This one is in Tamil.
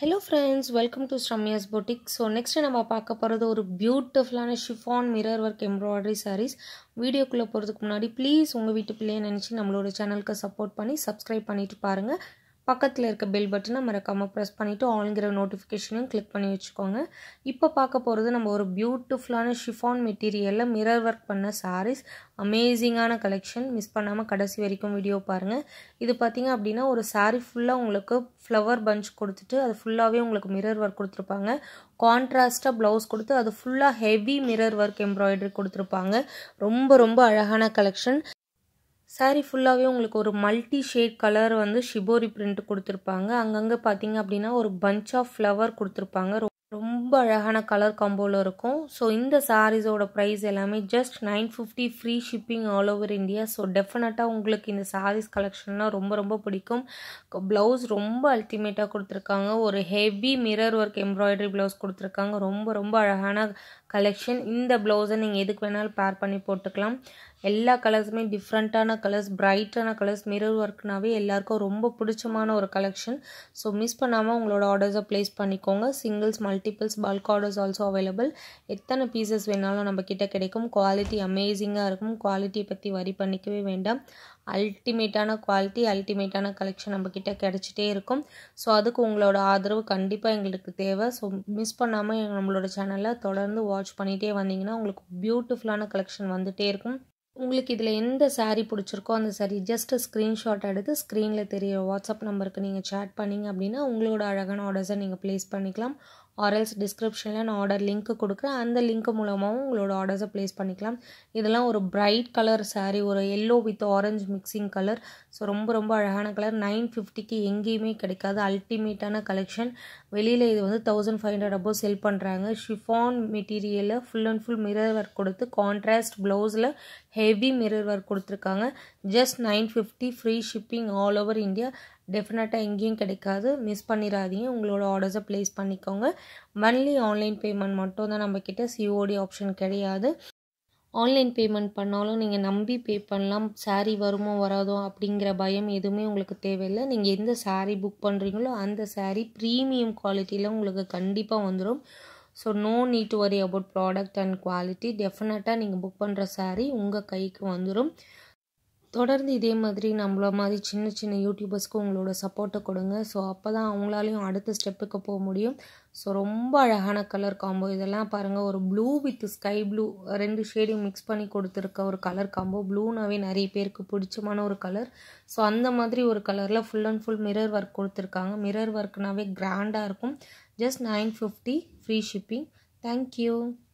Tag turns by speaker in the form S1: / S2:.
S1: Hello friends, welcome to Sramya's Boutique. So next நம்ம பார்க்க போறது ஒரு பியூட்டிஃபுல்லான chiffon mirror work embroidery sarees. வீடியோக்குள்ள போறதுக்கு முன்னாடி ப்ளீஸ் உங்க வீட்டு பிள்ளையை நினைச்சு நம்மளோட சேனலுக்கு சப்போர்ட் பண்ணி subscribe பண்ணிட்டு பாருங்க. பக்கத்துல இருக்க பெல் பட்டனை மறக்காம பிரஸ் பண்ணிட்டு ஆல்ங்கிற நோட்டிஃபிகேஷனையும் கிளிக் பண்ணி வச்சுக்கோங்க. இப்போ பார்க்க போறது நம்ம ஒரு பியூட்டிஃபுல்லான chiffon மெட்டீரியல்ல mirror work பண்ண sarees. அமேசிங்கான கலெக்ஷன், மிஸ் பண்ணாம கடைசி வரைக்கும் வீடியோ பாருங்க. இது பாத்தீங்க அப்படினா ஒரு saree ஃபுல்லா உங்களுக்கு flower bunch கொடுத்துட்டு அது ஃபுல்லாவே உங்களுக்கு mirror work கொடுத்திருப்பாங்க. கான்ட்ராஸ்டா blouse கொடுத்து அது ஃபுல்லா heavy mirror work embroidery கொடுத்திருப்பாங்க. ரொம்ப அழகான கலெக்ஷன். saree ஃபுல்லாவே உங்களுக்கு ஒரு மல்டி ஷேட் கலர் வந்து ஷிபோரி print கொடுத்திருப்பாங்க. அங்கங்க பாத்தீங்க அப்படினா ஒரு bunch of flower கொடுத்திருப்பாங்க. ரொம்ப அழகான கலர் காம்போல இருக்கும். சோ இந்த sarees ஓட பிரைஸ் எல்லாமே just 950 free shipping all over India. So டெஃபினட்டா உங்களுக்கு இந்த sarees கலெக்ஷன்னா ரொம்ப பிடிக்கும். blouse ரொம்ப அல்டிமேட்டா கொடுத்திருக்காங்க. ஒரு heavy mirror work embroidery blouse கொடுத்திருக்காங்க. ரொம்ப அழகான கலெக்ஷன். இந்த blouse நீங்க எதுக்கு வேணாலும் பேர் பண்ணி போட்டுக்கலாம். எல்லா கலர்ஸ்மே டிஃபரண்டான கலர்ஸ், பிரைட்டான கலர்ஸ், mirror workனாவே எல்லாருக்கும் ரொம்ப பிடிச்சமான ஒரு கலெக்ஷன். சோ மிஸ் பண்ணாம உங்களோட ஆர்டர்ஸை பிளேஸ் பண்ணிக்கோங்க. Singles, multiples, bulk orders also available. எத்தனை பீசஸ் வேணாலும் நம்ம கிட்ட கிடைக்கும். குவாலிட்டி அமேசிங்கா இருக்கும். குவாலிட்டியை பத்தி வரி பண்ணிக்கவே வேண்டாம். அல்டிமேட்டான குவாலிட்டி, அல்டிமேட்டான கலெக்ஷன் நம்ம கிட்ட கிடைச்சிட்டே இருக்கும். சோ அதுக்கு உங்களோட ஆதரவு கண்டிப்பா எங்களுக்கு தேவை. சோ மிஸ் பண்ணாம நம்மளோட சேனலை தொடர்ந்து வாட்ச் பண்ணிட்டே வந்தீங்கன்னா உங்களுக்கு பியூட்டிஃபுல்லான கலெக்ஷன் வந்துட்டே இருக்கும். உங்களுக்கு இதுல எந்த saree பிடிச்சிருக்கோ அந்த saree just ஸ்கிரீன்ஷாட் எடுத்து ஸ்கிரீன்ல தெரிய வாட்ஸ்அப் நம்பருக்கு நீங்க chat பண்ணீங்க அப்படினா உங்களோட அழகான ஆர்டர்ஸை நீங்க பிளேஸ் பண்ணிக்கலாம். or else descriptionல நான் ஆர்டர் லிங்க் கொடுக்கிறேன். அந்த லிங்க் மூலமாவும் உங்களோட ஆர்டர்ஸை பிளேஸ் பண்ணிக்கலாம். இதெல்லாம் ஒரு bright கலர் saree, ஒரு yellow with orange mixing colour. So ரொம்ப அழகான கலர். 950க்கு எங்கேயுமே கிடைக்காது. அல்டிமேட்டான கலெக்ஷன். வெளியில இது வந்து 1500 above செல் பண்றாங்க. chiffon மெட்டீரியல்ல full and full mirror work கொடுத்து கான்ட்ராஸ்ட் blouseல heavy mirror work கொடுத்திருக்காங்க. just 950 free shipping all over India. டெஃபினட்டா எங்கேயும் கிடைக்காது. மிஸ் பண்ணிராதீங்க. உங்களோட ஆர்டர்ஸை பிளேஸ் பண்ணிக்கோங்க. ஒன்லி ஆன்லைன் பேமெண்ட் மட்டும் தான் நம்ம கிட்ட, COD ஆப்ஷன் கிடையாது. ஆன்லைன் பேமெண்ட் பண்ணாலும் நீங்க நம்பி பே பண்ணலாம். saree வருமோ வராதோ அப்படிங்கிற பயம் எதுவுமே உங்களுக்கு தேவையில்லை. நீங்க எந்த saree புக் பண்றீங்களோ அந்த saree பிரீமியம் குவாலிட்டில உங்களுக்கு கண்டிப்பா வந்துரும். So no need to worry about product and quality. டெஃபினட்டா நீங்க புக் பண்ற saree உங்க கைக்கு வந்துரும். தொடர்ந்து இதே மாதிரி நம்மள மாதிரி சின்ன யூடியூபர்ஸ்க்கு உங்களோட சப்போர்ட்டை கொடுங்க. ஸோ அப்போ தான் அவங்களாலையும் அடுத்த ஸ்டெப்புக்கு போக முடியும். ஸோ ரொம்ப அழகான கலர் காம்போ. இதெல்லாம் பாருங்கள், ஒரு ப்ளூ வித் ஸ்கை ப்ளூ ரெண்டு ஷேடையும் மிக்ஸ் பண்ணி கொடுத்துருக்க ஒரு கலர் காம்போ. ப்ளூனாவே நிறைய பேருக்கு பிடிச்சமான ஒரு கலர். ஸோ அந்த மாதிரி ஒரு கலரில் full and full mirror work கொடுத்துருக்காங்க. மிரர் ஒர்க்னாவே கிராண்டாக இருக்கும். just 950 free shipping. தேங்க்யூ.